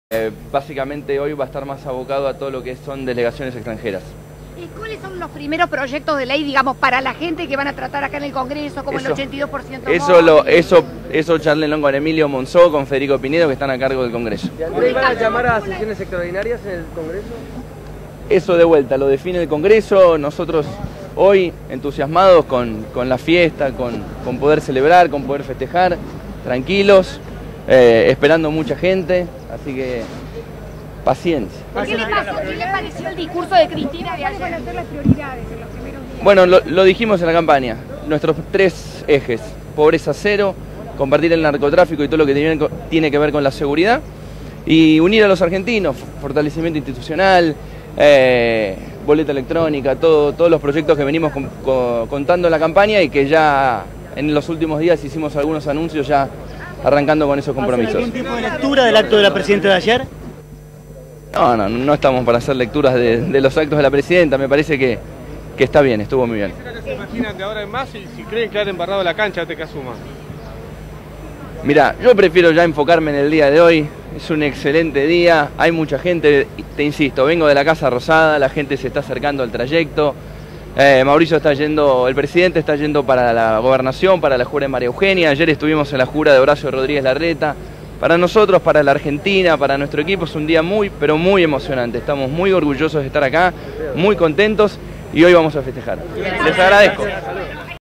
Básicamente hoy va a estar más abocado a todo lo que son delegaciones extranjeras. ¿Cuáles son los primeros proyectos de ley, digamos, para la gente que van a tratar acá en el Congreso, como el 82%? Eso charlenlo con Emilio Monzó, con Federico Pinedo, que están a cargo del Congreso. ¿Y Andrés van a llamar a sesiones extraordinarias en el Congreso? Eso de vuelta, lo define el Congreso. Nosotros hoy entusiasmados con la fiesta, con poder celebrar, con poder festejar, tranquilos, esperando mucha gente, así que paciencia. ¿Qué le pasó? ¿Qué le pareció el discurso de Cristina de ayer? ¿Cuáles van a ser las prioridades en los primeros días? Bueno, lo dijimos en la campaña, nuestros 3 ejes: pobreza cero, combatir el narcotráfico y todo lo que tiene que ver con la seguridad, y unir a los argentinos, fortalecimiento institucional, boleta electrónica, todos los proyectos que venimos contando en la campaña y que ya en los últimos días hicimos algunos anuncios ya arrancando con esos compromisos. ¿Algún tipo de lectura del acto de la presidenta de ayer? No estamos para hacer lecturas de los actos de la presidenta. Me parece que está bien, estuvo muy bien. ¿Qué será que se imaginan de ahora en más y si creen que han embarrado la cancha antes que asuma? Mirá, yo prefiero ya enfocarme en el día de hoy. Es un excelente día, hay mucha gente, te insisto, vengo de la Casa Rosada, la gente se está acercando al trayecto. Mauricio está yendo, el presidente está yendo para la gobernación, para la jura de María Eugenia. Ayer estuvimos en la jura de Horacio Rodríguez Larreta. Para nosotros, para la Argentina, para nuestro equipo es un día muy, pero muy emocionante. Estamos muy orgullosos de estar acá, muy contentos y hoy vamos a festejar. Les agradezco.